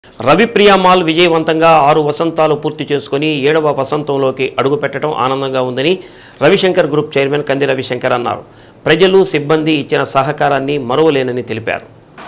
Ravipriya mall విజయవంతంగా 6 వసంతాలు పూర్తి చేసుకుని 7వ వసంతంలోకి అడుగుపెట్టడం ఆనందంగా ఉందని రవిశంకర్ గ్రూప్ చైర్మన్ కంది రవిశంకర్ అన్నారు. ప్రజలు సిబ్బంది ఇచ్చిన సహకారాన్ని మరువలేనని తెలిపారు.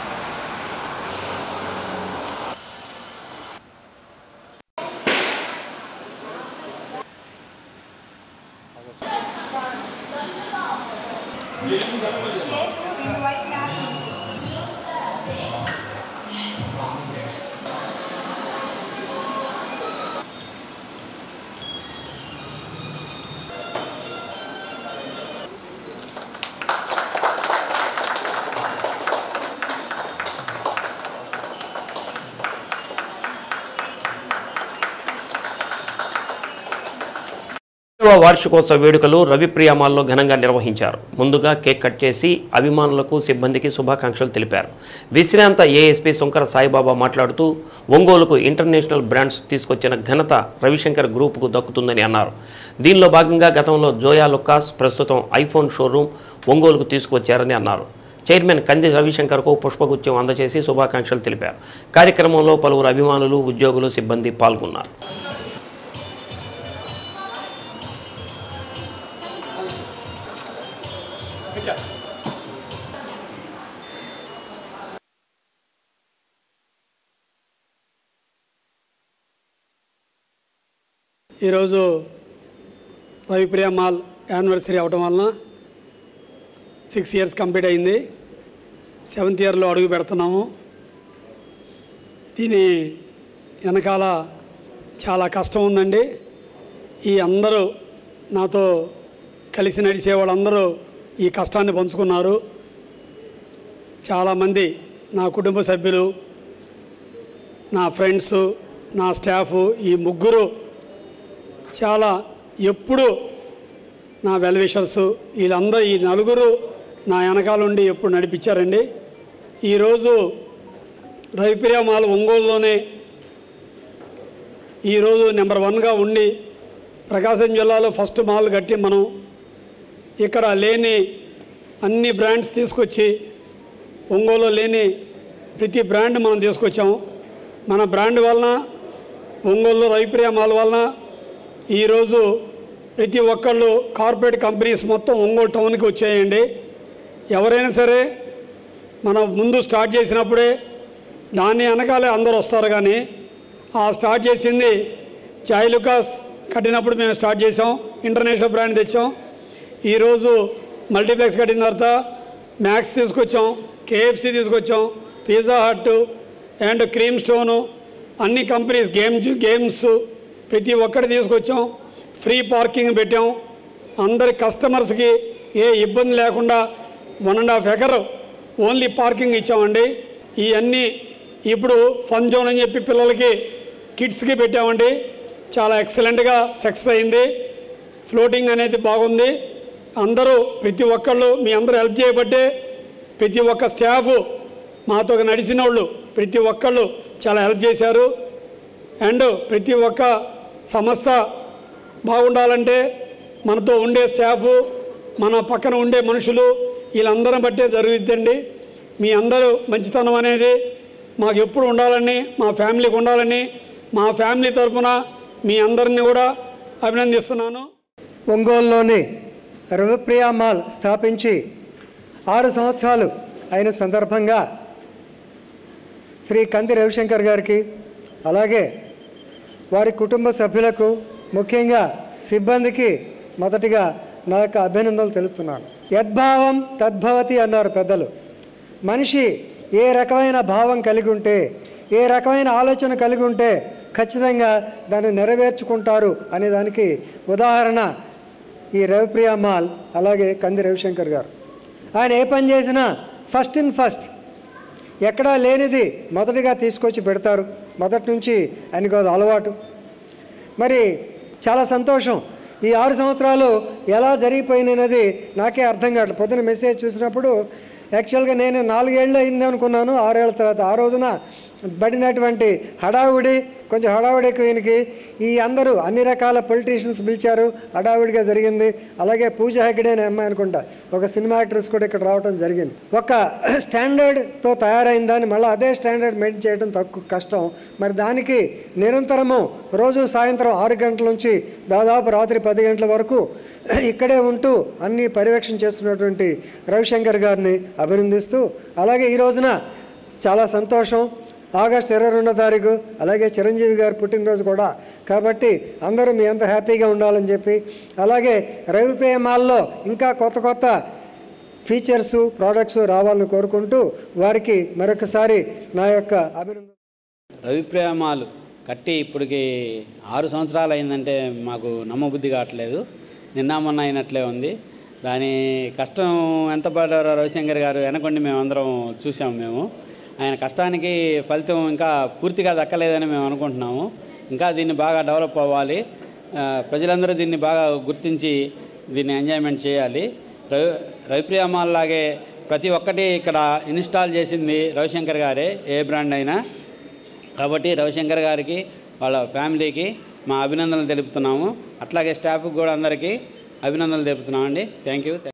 వార్షికోత్సవ వేడుకలు రవిప్రియ మాల్లో ఘనంగా నిర్వహించారు. ముందుగా కేక్ కట్ చేసి అభిమానులకు సిబ్బందికి శుభాకాంక్షలు తెలిపారు. విశ్రాంత ఏఎస్పీ శంకర సాయిబాబా మాట్లాడుతూ ఒంగోలుకు ఇంటర్నేషనల్ బ్రాండ్స్ తీసుకొచ్చిన ఘనత రవిశంకర్ గ్రూప్కు దక్కుతుందని అన్నారు. దీనిలో భాగంగా గతంలో జోయా లుకాస్, ప్రస్తుతం ఐఫోన్ షోరూమ్ ఒంగోలుకు తీసుకువచ్చారని అన్నారు. చైర్మన్ కంది రవిశంకర్కు పుష్పగుచ్చం అందజేసి శుభాకాంక్షలు తెలిపారు. కార్యక్రమంలో పలువురు అభిమానులు, ఉద్యోగులు, సిబ్బంది పాల్గొన్నారు. ఈరోజు రవిప్రియ మాల్ యానివర్సరీ అవడం వలన 6 ఇయర్స్ కంప్లీట్ అయింది. 7th ఇయర్లో అడుగు పెడుతున్నాము. దీని వెనకాల చాలా కష్టం ఉందండి. ఈ అందరూ నాతో కలిసి నడిచే వాళ్ళందరూ ఈ కష్టాన్ని పంచుకున్నారు. చాలామంది నా కుటుంబ సభ్యులు, నా ఫ్రెండ్స్, నా స్టాఫ్, ఈ ముగ్గురు చాలా ఎప్పుడు నా వెల్ విషర్స్, వీళ్ళందరూ ఈ నలుగురు నా వెనకాల ఉండి ఎప్పుడు నడిపించారండి. ఈరోజు రవిప్రియ మాల్ ఒంగోలులోనే ఈరోజు నెంబర్ 1గా ఉండి ప్రకాశం జిల్లాలో ఫస్ట్ మాల్ కట్టి మనం ఇక్కడ లేని అన్ని బ్రాండ్స్ తీసుకొచ్చి ఒంగోలులో లేని ప్రతి బ్రాండ్ మనం తీసుకొచ్చాము. మన బ్రాండ్ వలన ఒంగోలులో రవిప్రియ మాల్ వలన ఈరోజు ప్రతి ఒక్కళ్ళు కార్పొరేట్ కంపెనీస్ మొత్తం ఒంగోలు టౌన్కి వచ్చాయండి. ఎవరైనా సరే మనం ముందు స్టార్ట్ చేసినప్పుడే దాన్ని వెనకాలే అందరూ వస్తారు. కానీ ఆ స్టార్ట్ చేసింది చాయ్ లుకాస్ కట్టినప్పుడు మేము స్టార్ట్ చేసాం, ఇంటర్నేషనల్ బ్రాండ్ తెచ్చాం. ఈరోజు మల్టీప్లెక్స్ కట్టిన తర్వాత మ్యాక్స్ తీసుకొచ్చాం, కేఎఫ్సి తీసుకొచ్చాం, Pizza Hut and Cream Stone, అన్ని కంపెనీస్ గేమ్స్ ప్రతి ఒక్కటి తీసుకొచ్చాం. ఫ్రీ పార్కింగ్ పెట్టాం. అందరి కస్టమర్స్కి ఏ ఇబ్బంది లేకుండా 1.5 ఎకర్ ఓన్లీ పార్కింగ్ ఇచ్చామండి. ఇవన్నీ ఇప్పుడు ఫన్ జోన్ అని చెప్పి పిల్లలకి కిడ్స్కి పెట్టామండి. చాలా ఎక్సలెంట్గా సక్సెస్ అయింది. ఫ్లోటింగ్ అనేది బాగుంది. అందరూ ప్రతి ఒక్కళ్ళు మీ అందరూ హెల్ప్ చేయబట్టే ప్రతి ఒక్క స్టాఫ్ మాతో నడిచిన వాళ్ళు ప్రతి ఒక్కళ్ళు చాలా హెల్ప్ చేశారు. అండ్ ప్రతి ఒక్క సమస్య బాగుండాలంటే మనతో ఉండే స్టాఫ్, మన పక్కన ఉండే మనుషులు, వీళ్ళందరం బట్టే జరుగుతుందండి. మీ అందరూ మంచితనం అనేది మాకు ఎప్పుడు ఉండాలని, మా ఫ్యామిలీకి ఉండాలని, మా ఫ్యామిలీ తరఫున మీ అందరినీ కూడా అభినందిస్తున్నాను. ఒంగోలులోని రవిప్రియ మాల్ స్థాపించి 6 సంవత్సరాలు అయిన సందర్భంగా శ్రీ కంది రవిశంకర్ గారికి, అలాగే వారి కుటుంబ సభ్యులకు, ముఖ్యంగా సిబ్బందికి మొదటిగా నా యొక్క అభినందనలు తెలుపుతున్నాను. యద్భావం తద్భవతి అన్నారు పెద్దలు. మనిషి ఏ రకమైన భావం కలిగి ఉంటే, ఏ రకమైన ఆలోచన కలిగి ఉంటే ఖచ్చితంగా దాన్ని నెరవేర్చుకుంటారు అనే దానికి ఉదాహరణ ఈ రవిప్రియ మాల్, అలాగే కంది రవిశంకర్ గారు. ఆయన ఏ పని చేసినా ఫస్ట్ ఎక్కడా లేనిది మొదటిగా తీసుకొచ్చి పెడతారు. మొదటి నుంచి ఆయనకు అది అలవాటు. మరి చాలా సంతోషం. ఈ 6 సంవత్సరాలు ఎలా జరిగిపోయినది నాకే అర్థం కావట్లేదు. పొద్దున మెసేజ్ చూసినప్పుడు యాక్చువల్గా నేను 4 ఏళ్ళు అయింది అనుకున్నాను. 6 ఏళ్ళ తర్వాత ఆ రోజున పడినటువంటి హడావుడి, కొంచెం హడావుడి ఎక్కువకి ఈ అందరూ అన్ని రకాల పొలిటీషియన్స్ పిలిచారు, హడావుడిగా జరిగింది. అలాగే పూజ హెగ్డే అనే అమ్మాయి అనుకుంటా, ఒక సినిమా యాక్ట్రెస్ కూడా ఇక్కడ రావడం జరిగింది. ఒక స్టాండర్డ్తో తయారైన దాన్ని మళ్ళీ అదే స్టాండర్డ్ మెయింటైన్ చేయడం తక్కువ కష్టం. మరి దానికి నిరంతరము రోజు సాయంత్రం 6 గంటల నుంచి దాదాపు రాత్రి 10 గంటల వరకు ఇక్కడే ఉంటూ అన్ని పర్యవేక్షణ చేస్తున్నటువంటి రవిశంకర్ గారిని అభినందిస్తూ, అలాగే ఈ రోజున చాలా సంతోషం, ఆగస్టు 22వ తారీఖు అలాగే చిరంజీవి గారి పుట్టినరోజు కూడా, కాబట్టి అందరూ మీ అంత హ్యాపీగా ఉండాలని చెప్పి, అలాగే రవిప్రియ మాల్లో ఇంకా కొత్త కొత్త ఫీచర్సు ప్రోడక్ట్స్ రావాలని కోరుకుంటూ వారికి మరొకసారి నా యొక్క అభినందన. రవిప్రియ మాల్ కట్టి ఇప్పటికి 6 సంవత్సరాలు అయిందంటే మాకు నమ్మబుద్ధి కావట్లేదు. నిన్న మొన్న అయినట్లే ఉంది. దాని కష్టం ఎంత పడ్డారో రవిశంకర్ గారు వెనకండి మేమందరం చూసాము. మేము ఆయన కష్టానికి ఫలితం ఇంకా పూర్తిగా దక్కలేదని మేము అనుకుంటున్నాము. ఇంకా దీన్ని బాగా డెవలప్ అవ్వాలి, ప్రజలందరూ దీన్ని బాగా గుర్తించి దీన్ని ఎంజాయ్మెంట్ చేయాలి. రవిప్రియ మాల్ లాగే ప్రతి ఒక్కటి ఇక్కడ ఇన్స్టాల్ చేసింది రవిశంకర్ గారే, ఏ బ్రాండ్ అయినా. కాబట్టి రవిశంకర్ గారికి వాళ్ళ ఫ్యామిలీకి మా అభినందనలు తెలుపుతున్నాము. అట్లాగే స్టాఫ్కి కూడా అందరికీ అభినందనలు తెలుపుతున్నామండి. Thank you.